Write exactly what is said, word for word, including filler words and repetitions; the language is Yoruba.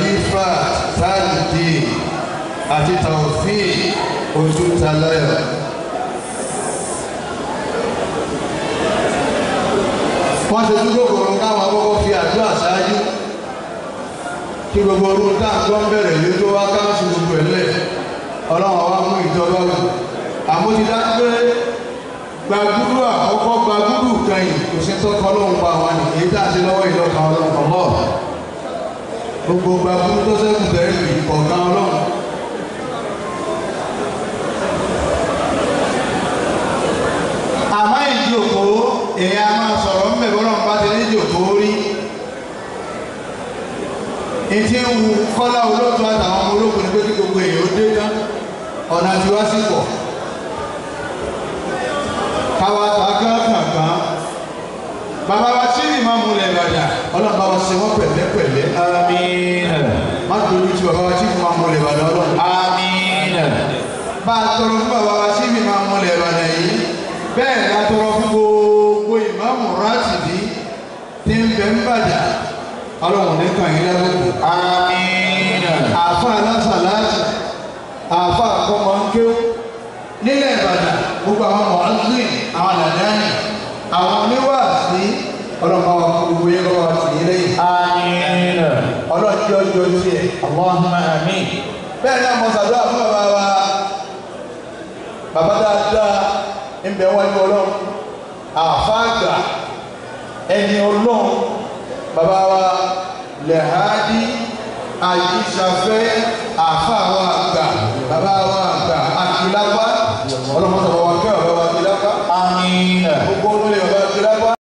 Khalifa Tajudeen àti Taofeek Ojútaláyọ̀. Wọ́n ṣe dúró kòrò káwọn akọ́kọ́ fi àdúrà ṣáájú kí gbogbo orú táàgbọ́n bẹ̀rẹ̀ lé tó wá káàsì gbogbo ẹ̀lẹ́ ọlọ́run wá mú ìjọba wù. Àmójídá pé gbàgúrú àkọ́kọ́ gbàgúrú kẹyìn kò sí tọ́kọ ọlọ́run pa àwọn ní èyí tàà sí lọ́wọ́ ìlọ́ka ọlọ́run ọlọ́ gbogbo gbàgúrú tó sẹ́kù tẹ́rì ọ̀kan ọlọ́run. Àmá ìjòkó èyí a máa sọ̀rọ̀ ń bẹ̀bọ́ lọ́n bá ti ní ìjòkó rí ìtí ń wu Kọ́lá Olóòtú àtàwọn ọmọ ológun ní pé kí gbogbo èyí ó dé tán ọ̀nà tí wá sí pọ̀ káwa ta gángan bàbá wa tí ní máa múlẹ̀ Ìbàdàn ọlọ́run bá wa ṣe wọ́n pẹ̀lẹ́pẹ̀lẹ́ àmín. Má torí tí bàbá wa tí ní máa múlẹ̀ Ìbàdàn ọlọ́run àmín. Bá a tọrọ fún bàbá wa tí ní máa múlẹ̀ Ìbàdàn yìí bẹ́ẹ̀ la tọrọ fún gbogbo ìmáàmù rátìbí tí ń bẹ ń Ìbàdàn ọlọ́run ní kàn yín lẹ́gbẹ̀ẹ́ àmín. Àfa alásàlátì àfa àkọ́mọ́ńkéw nílẹ̀ Ìbàdàn gbogbo àwọn mọ̀ọ́sìn àwọn àdàdáni àwọn oníwàásí ọlọ́pàá wa gbogbo yẹn lọ́wọ́ àti ilé àmín. Ọlọ́jọ́ ọjọ́ tiẹ̀ Allahumma àmín. Bẹ́ẹ̀ ni àmọ́ sàdúrà fún bàbá wa bàbá dáadáa ń bẹ wájú ọlọ́run àfáàgbà ẹni ọlọ́run bàbá wa lẹ́hàádì àyíṣàfẹ́ àfáàwọ̀ àgbà bàbá wa àgbà àkìlápá ọlọ́mọ sọ̀rọ̀ wa kẹ́ ọ̀rọ̀ wa àkìlápá àmín. Gbogbo olóyè bàbá